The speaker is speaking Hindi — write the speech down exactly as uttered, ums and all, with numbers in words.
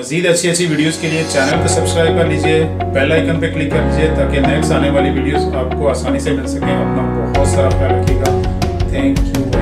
मज़ीद अच्छी अच्छी वीडियोस के लिए चैनल को सब्सक्राइब कर लीजिए, बेल आइकन पे क्लिक कर लीजिए ताकि नेक्स्ट आने वाली वीडियोस आपको आसानी से मिल सके। अपना बहुत सारा ख्याल रखिएगा। Thank you.